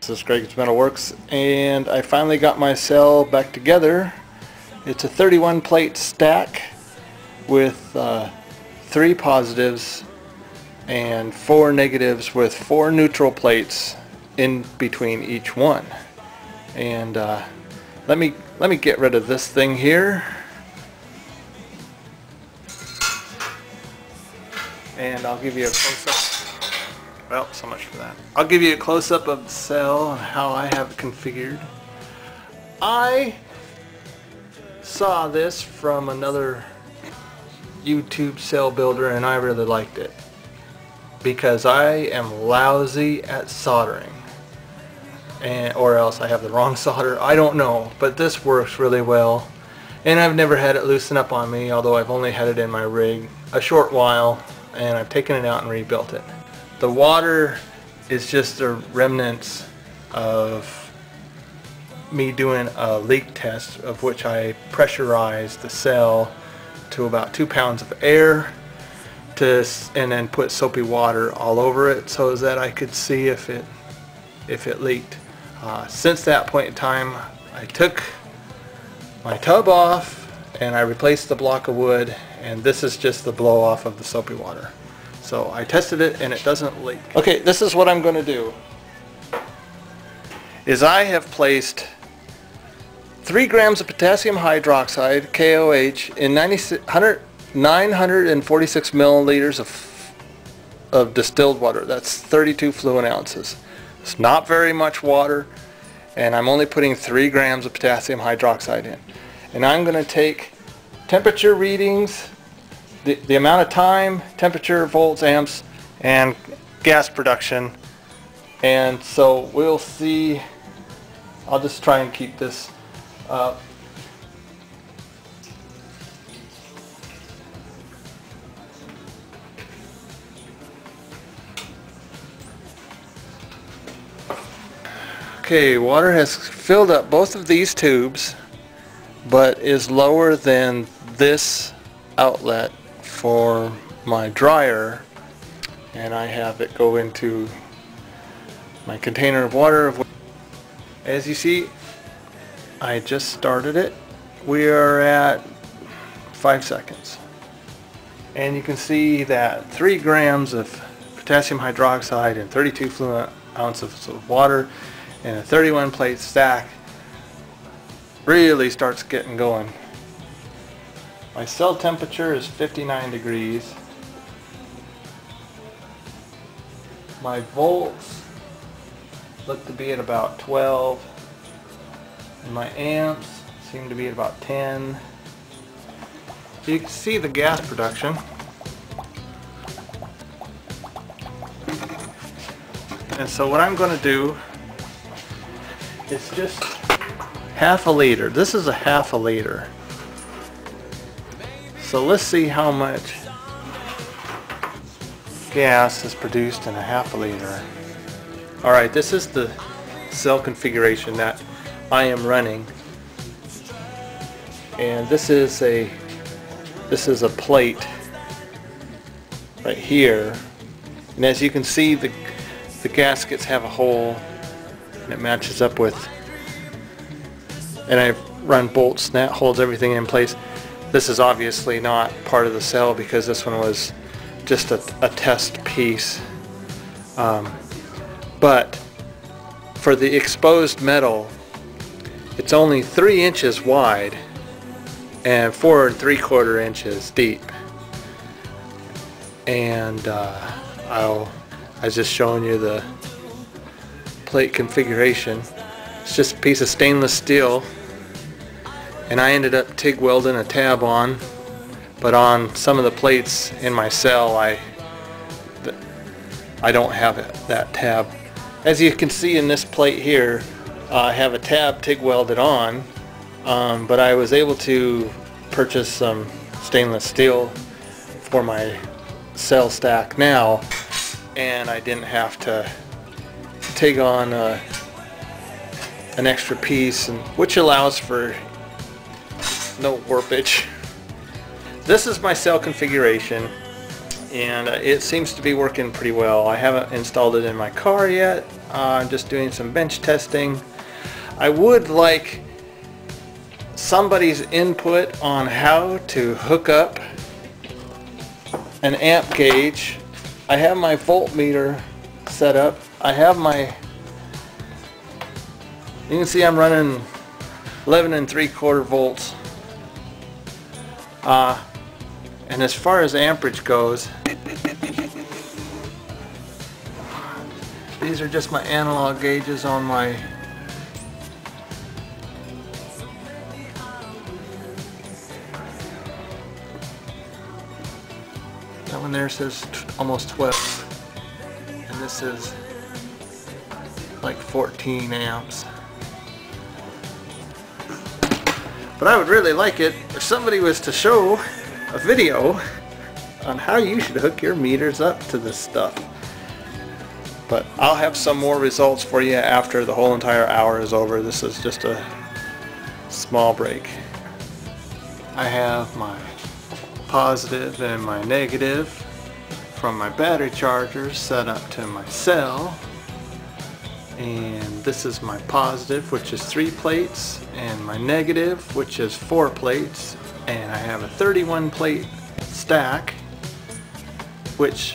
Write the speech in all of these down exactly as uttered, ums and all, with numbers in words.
This is Greg's Metalworks, and I finally got my cell back together. It's a thirty-one plate stack with uh, three positives and four negatives with four neutral plates in between each one. And uh, let me let me get rid of this thing here. And I'll give you a close-up. Well, so much for that. I'll give you a close-up of the cell and how I have it configured. I saw this from another YouTube cell builder and I really liked it because I am lousy at soldering, and or else I have the wrong solder. I don't know, but this works really well, and I've never had it loosen up on me, although I've only had it in my rig a short while, and I've taken it out and rebuilt it. The water is just a remnants of me doing a leak test, of which I pressurized the cell to about two pounds of air to, and then put soapy water all over it so that I could see if it if it leaked. Uh, since that point in time, I took my tub off and I replaced the block of wood, and this is just the blow off of the soapy water. So I tested it and it doesn't leak. Okay, this is what I'm going to do. Is I have placed three grams of potassium hydroxide, K O H, in nine hundred forty-six milliliters of, of distilled water. That's thirty-two fluid ounces. It's not very much water, and I'm only putting three grams of potassium hydroxide in. And I'm going to take temperature readings, The, the amount of time, temperature, volts, amps, and gas production. And so we'll see. I'll just try and keep this up. Okay, water has filled up both of these tubes, but is lower than this outlet for my dryer, and I have it go into my container of water. As you see, I just started it. We are at five seconds, and you can see that three grams of potassium hydroxide and thirty-two fluid ounces of water and a thirty-one plate stack really starts getting going. My cell temperature is fifty-nine degrees. My volts look to be at about twelve. And my amps seem to be at about ten. You can see the gas production. And so what I'm going to do is just half a liter. This is a half a liter. So let's see how much gas is produced in a half a liter. Alright, this is the cell configuration that I am running. And this is a this is a plate right here. And as you can see, the the gaskets have a hole, and it matches up with, and I've run bolts, and that holds everything in place. This is obviously not part of the cell because this one was just a, a test piece. Um, but for the exposed metal, it's only three inches wide and four and three quarter inches deep. And uh, I'll, I was just showing you the plate configuration. It's just a piece of stainless steel, and I ended up TIG welding a tab on, but on some of the plates in my cell I I don't have it, that tab. As you can see in this plate here, uh, I have a tab TIG welded on, um, but I was able to purchase some stainless steel for my cell stack now, and I didn't have to TIG on uh, an extra piece, and which allows for no warpage. This is my cell configuration. and uh, it seems to be working pretty well. I haven't installed it in my car yet. Uh, I'm just doing some bench testing. I would like somebody's input on how to hook up an amp gauge. I have my voltmeter set up. I have my, you can see I'm running eleven and three quarter volts. Uh, and as far as amperage goes, these are just my analog gauges on my that one there says t almost twelve, and this is like fourteen amps. But I would really like it if somebody was to show a video on how you should hook your meters up to this stuff. But I'll have some more results for you after the whole entire hour is over. This is just a small break. I have my positive and my negative from my battery charger set up to my cell. And this is my positive, which is three plates, and my negative, which is four plates. And I have a thirty-one plate stack, which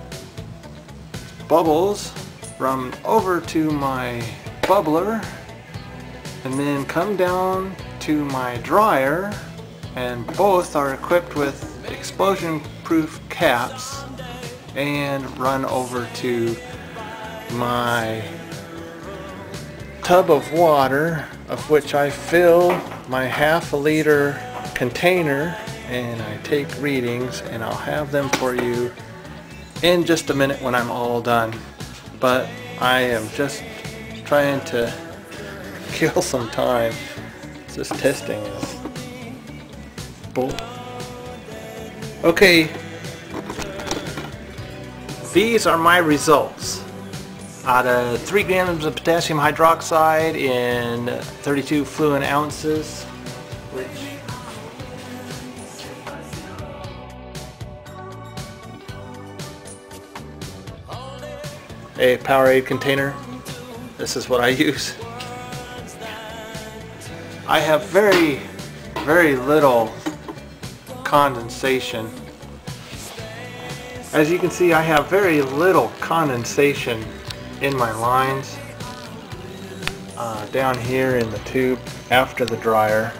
bubbles run over to my bubbler and then come down to my dryer, and both are equipped with explosion proof caps and run over to my tub of water, of which I fill my half a liter container, and I take readings, and I'll have them for you in just a minute when I'm all done. But I am just trying to kill some time. This testing is bull. Okay, these are my results. Out of three grams of potassium hydroxide in thirty-two fluid ounces, which a Powerade container. This is what I use. I have very, very little condensation. As you can see, I have very little condensation in my lines uh, down here in the tube after the dryer.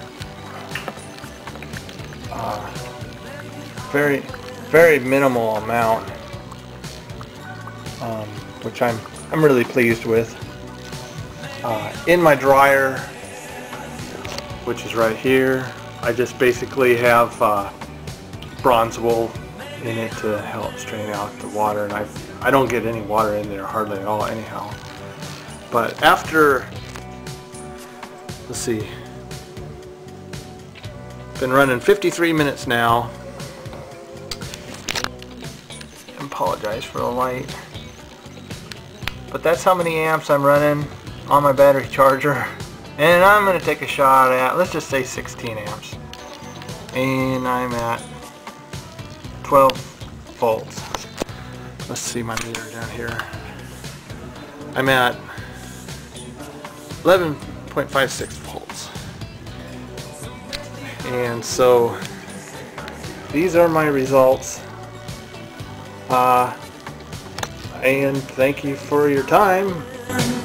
Uh, very, very minimal amount, um, which I'm I'm really pleased with. Uh, in my dryer, which is right here, I just basically have uh, bronze wool in it to help strain out the water, and I I don't get any water in there hardly at all anyhow. But after, let's see, been running fifty-three minutes now. I apologize for the light, but that's how many amps I'm running on my battery charger, and I'm going to take a shot at, let's just say sixteen amps, and I'm at twelve volts. Let's see my meter down here. I'm at eleven point five six volts. And so these are my results. Uh, and thank you for your time.